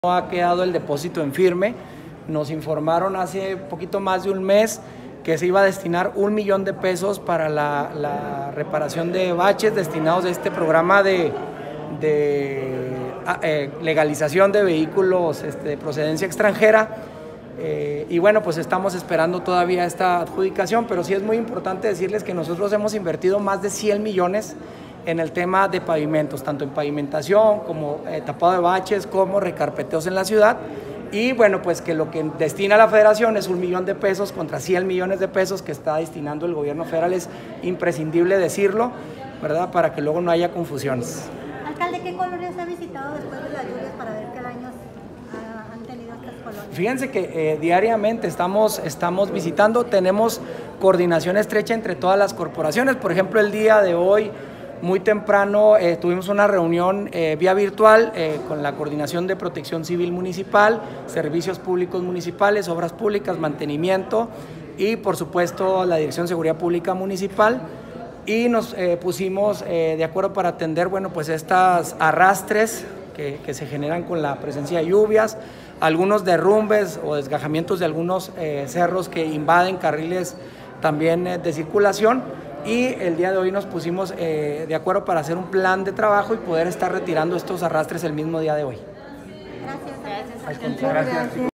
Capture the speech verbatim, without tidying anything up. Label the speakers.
Speaker 1: No ha quedado el depósito en firme. Nos informaron hace poquito más de un mes que se iba a destinar un millón de pesos para la, la reparación de baches destinados a este programa de, de eh, legalización de vehículos este, de procedencia extranjera. Eh, y bueno, pues estamos esperando todavía esta adjudicación, pero sí es muy importante decirles que nosotros hemos invertido más de cien millones en el tema de pavimentos, tanto en pavimentación como eh, tapado de baches, como recarpeteos en la ciudad. Y bueno, pues que lo que destina la federación es un millón de pesos contra cien millones de pesos que está destinando el gobierno federal. Es imprescindible decirlo, ¿verdad?, para que luego no haya confusiones.
Speaker 2: Alcalde, ¿qué colonias ha visitado después de las lluvias para ver qué daños uh, han tenido estas colonias?
Speaker 1: Fíjense que eh, diariamente estamos, estamos visitando, tenemos coordinación estrecha entre todas las corporaciones. Por ejemplo, el día de hoy, muy temprano, eh, tuvimos una reunión eh, vía virtual eh, con la Coordinación de Protección Civil Municipal, Servicios Públicos Municipales, Obras Públicas, Mantenimiento y, por supuesto, la Dirección de Seguridad Pública Municipal. Y nos eh, pusimos eh, de acuerdo para atender, bueno, pues estas arrastres que, que se generan con la presencia de lluvias, algunos derrumbes o desgajamientos de algunos eh, cerros que invaden carriles también eh, de circulación. Y el día de hoy nos pusimos eh, de acuerdo para hacer un plan de trabajo y poder estar retirando estos arrastres el mismo día de hoy.
Speaker 2: Gracias.
Speaker 3: Gracias. Gracias.